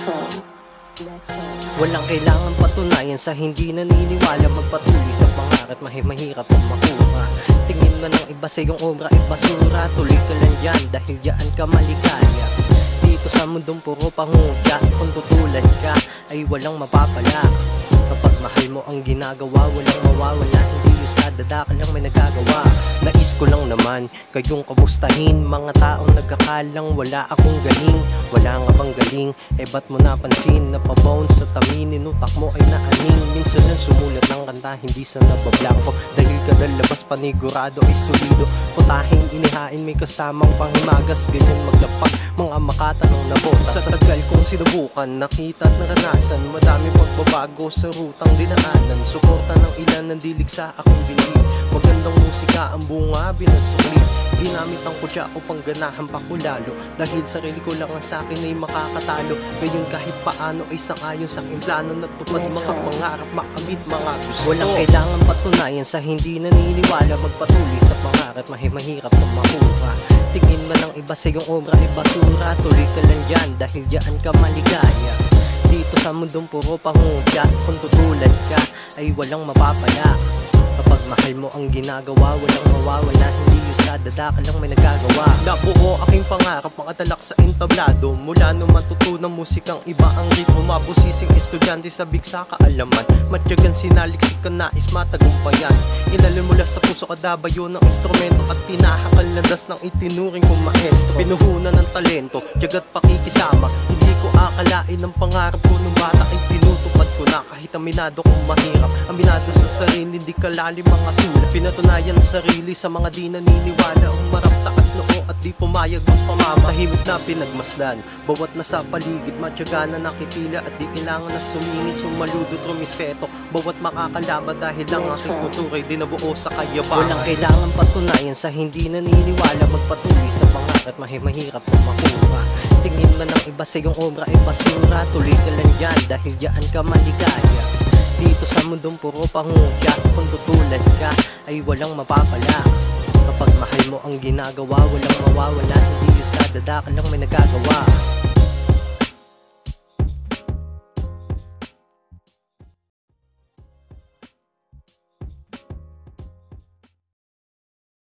Walang kailangan patunayan sa hindi naniniwala. Magpatuloy sa pangarap, mahirap ang makuha. Tingin mo ng iba sa iyong obra ay basura. Tuloy ka lang dyan dahil dyan ka maligaya. Dito sa mundong puro pangutya, kung tutulan ka ay walang mapapala. Kapag mahal mo ang ginagawa, walang mawawala. Hindi usad, dada ka lang may nagagawa. Nais ko lang naman kayong kamustahin. Mga taong nagkakalang wala akong galing. Wala nga bang galing? Ba't mo napansin? Napabound sa taminin, utak mo ay naaning. Minsan lang sumulat ng kanta, hindi sa nabablanko. Dahil kada labas panigurado ay solido. Putahing inihain, may kasamang panghimagas. Ganyan maglapak, mga makatanong na botas. Sa tagal kong sinubukan, nakita at naranasan, madami pagbabago sa rutang dinaanan. Suporta ng ilan nandilig sa akong binili. Magandang musika ang bunga binasukli. Ginamit ang kutya ko pang ganahan pa ko lalo. Dahil sarili ko lang ang sakin ay makakatalo. Ngayon kahit paano ay sangayon sa aking plano. Natupad mga pangarap, makamit mga gusto. Walang kailangan patunayan sa hindi naniniwala. Magpatuloy sa pangarap, mahirap ang makuha. Tingin man ng iba sa iyong obra ay basura. Tuloy ka lang dyan dahil dyan ka maligaya. Dito sa mundong puro pangutya, kung tutulan ka ay walang mapapala. Kapag mahal mo ang ginagawa, walang mawawala. Hindi usad, dada ka lang may nagagawa. Nabuo aking pangarap, makatalak sa entablado. Mula nung matutunang musikang iba ang ritmo. Mabusising estudyante sa bigsa kaalaman. Matyagan sinaliksik ka nais matagumpayan. Inalin mula sa puso kadabayo ng instrumento. At tinahakal landas ng itinuring kong maestro. Pinuhunan ng talento, tiyagat pakikisama. Hindi ko akalain ang pangarap ko nung bata ay tinutupad ko na. Kahit aminado kong mahirap, aminado sa sarili, hindi kalalim mga sulat. Pinatunayan ang sarili sa mga di naniniwala. Umarap taas noo at di pumayag magpamama. Tahimik na pinagmasdan, bawat nasa paligid matyaga na nakipila. At di kailangan na sumingit, sumaludot, rumispeto. Bawat makakalaban dahil lang aking kultura ay dinabuo sa kayabangan. Walang kailangan patunayan sa hindi naniniwala. Magpatuloy sa pangarap, mahirap ang makuha. Tingin man ng iba sa iyong obra ay basura. Tuloy ka lang dyan dahil dyan ka maligaya. Dito sa mundong puro pangutya, kung tutulan ka ay walang mapapala. Kapag mahal mo ang ginagawa, walang mawawala. Hindi usad, dada ka lang may nagagawa.